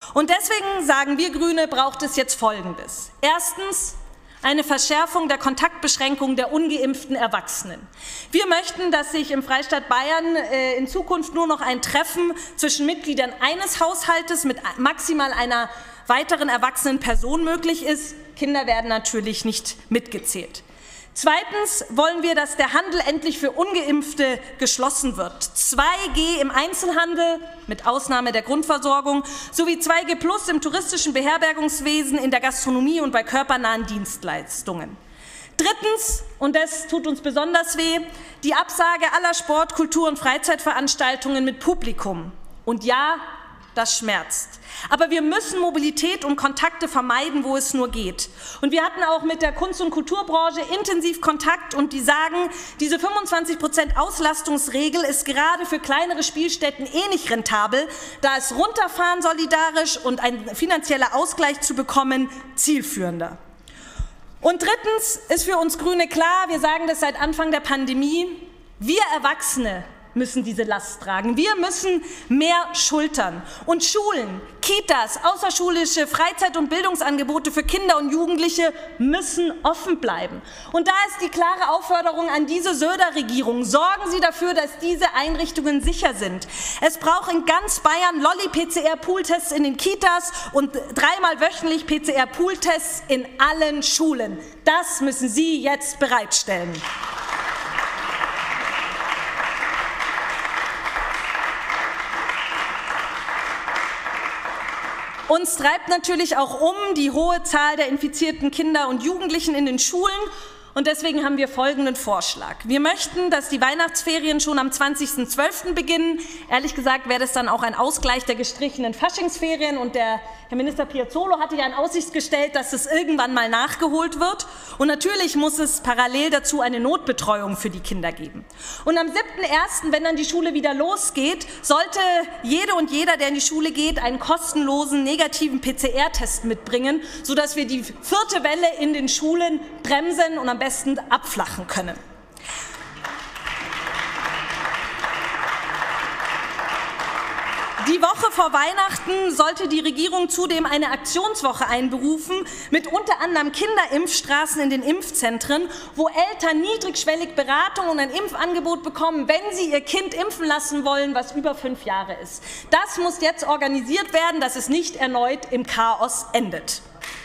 Und deswegen sagen wir Grüne, braucht es jetzt Folgendes. Erstens eine Verschärfung der Kontaktbeschränkung der ungeimpften Erwachsenen. Wir möchten, dass sich im Freistaat Bayern in Zukunft nur noch ein Treffen zwischen Mitgliedern eines Haushaltes mit maximal einer weiteren erwachsenen Person möglich ist. Kinder werden natürlich nicht mitgezählt. Zweitens wollen wir, dass der Handel endlich für Ungeimpfte geschlossen wird. 2G im Einzelhandel mit Ausnahme der Grundversorgung sowie 2G plus im touristischen Beherbergungswesen, in der Gastronomie und bei körpernahen Dienstleistungen. Drittens, und das tut uns besonders weh, die Absage aller Sport-, Kultur- und Freizeitveranstaltungen mit Publikum. Und ja, das schmerzt. Aber wir müssen Mobilität und Kontakte vermeiden, wo es nur geht. Und wir hatten auch mit der Kunst- und Kulturbranche intensiv Kontakt und die sagen, diese 25% Auslastungsregel ist gerade für kleinere Spielstätten nicht rentabel, da ist Runterfahren solidarisch und ein finanzieller Ausgleich zu bekommen zielführender. Und drittens ist für uns Grüne klar, wir sagen das seit Anfang der Pandemie, wir Erwachsene müssen diese Last tragen. Wir müssen mehr schultern. Und Schulen, Kitas, außerschulische Freizeit- und Bildungsangebote für Kinder und Jugendliche müssen offen bleiben. Und da ist die klare Aufforderung an diese Söder-Regierung. Sorgen Sie dafür, dass diese Einrichtungen sicher sind. Es braucht in ganz Bayern Lolli-PCR-Pooltests in den Kitas und 3-mal wöchentlich PCR-Pooltests in allen Schulen. Das müssen Sie jetzt bereitstellen. Uns treibt natürlich auch die hohe Zahl der infizierten Kinder und Jugendlichen in den Schulen. Und deswegen haben wir folgenden Vorschlag. Wir möchten, dass die Weihnachtsferien schon am 20.12. beginnen. Ehrlich gesagt wäre das dann auch ein Ausgleich der gestrichenen Faschingsferien. Und der Herr Minister Piazzolo hatte ja in Aussicht gestellt, dass es irgendwann mal nachgeholt wird. Und natürlich muss es parallel dazu eine Notbetreuung für die Kinder geben. Und am 7.1., wenn dann die Schule wieder losgeht, sollte jede und jeder, der in die Schule geht, einen kostenlosen negativen PCR-Test mitbringen, sodass wir die 4. Welle in den Schulen bremsen und am besten abflachen können. Die Woche vor Weihnachten sollte die Regierung zudem eine Aktionswoche einberufen mit unter anderem Kinderimpfstraßen in den Impfzentren, wo Eltern niedrigschwellig Beratung und ein Impfangebot bekommen, wenn sie ihr Kind impfen lassen wollen, was über 5 Jahre ist. Das muss jetzt organisiert werden, dass es nicht erneut im Chaos endet.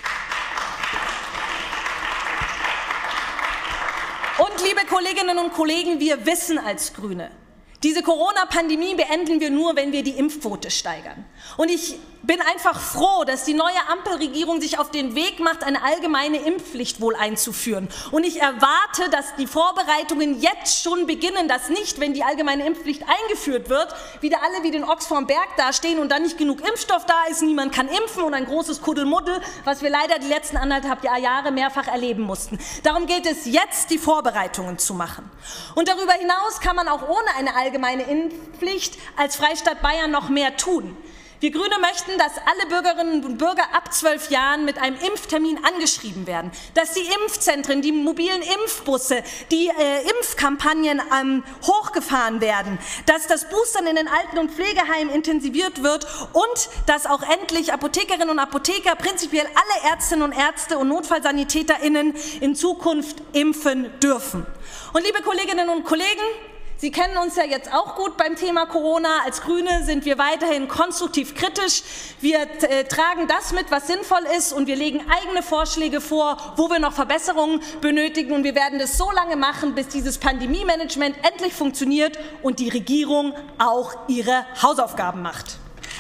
Und liebe Kolleginnen und Kollegen, wir wissen als Grüne, diese Corona-Pandemie beenden wir nur, wenn wir die Impfquote steigern. Und ich bin einfach froh, dass die neue Ampelregierung sich auf den Weg macht, eine allgemeine Impfpflicht wohl einzuführen. Und ich erwarte, dass die Vorbereitungen jetzt schon beginnen, dass nicht, wenn die allgemeine Impfpflicht eingeführt wird, wieder alle wie den Ochs vorm Berg dastehen und dann nicht genug Impfstoff da ist, niemand kann impfen und ein großes Kuddelmuddel, was wir leider die letzten 1,5 Jahre mehrfach erleben mussten. Darum gilt es jetzt, die Vorbereitungen zu machen. Und darüber hinaus kann man auch ohne eine allgemeine Impfpflicht als Freistaat Bayern noch mehr tun. Wir Grüne möchten, dass alle Bürgerinnen und Bürger ab 12 Jahren mit einem Impftermin angeschrieben werden, dass die Impfzentren, die mobilen Impfbusse, die Impfkampagnen hochgefahren werden, dass das Boostern in den Alten- und Pflegeheimen intensiviert wird und dass auch endlich Apothekerinnen und Apotheker, prinzipiell alle Ärztinnen und Ärzte und NotfallsanitäterInnen in Zukunft impfen dürfen. Und liebe Kolleginnen und Kollegen, Sie kennen uns ja jetzt auch gut beim Thema Corona. Als Grüne sind wir weiterhin konstruktiv kritisch. Wir tragen das mit, was sinnvoll ist, und wir legen eigene Vorschläge vor, wo wir noch Verbesserungen benötigen. Und wir werden das so lange machen, bis dieses Pandemie-Management endlich funktioniert und die Regierung auch ihre Hausaufgaben macht.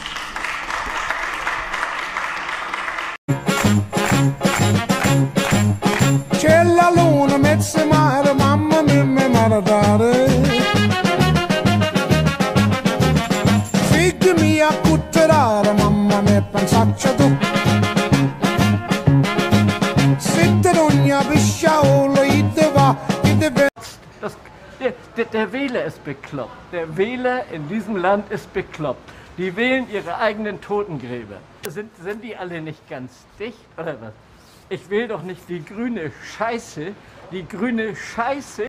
C'è la luna, mezzo mare, mamma mia, mi maradare. Figli mia, cutterare, mamma mia, pensaccia tu. Sitte ogni pisciaolo, ite va, ite va. Der Wähler ist bekloppt. Der Wähler in diesem Land ist bekloppt. Die wählen ihre eigenen Totengräber. Sind die alle nicht ganz dicht, oder was? Ich will doch nicht die grüne Scheiße,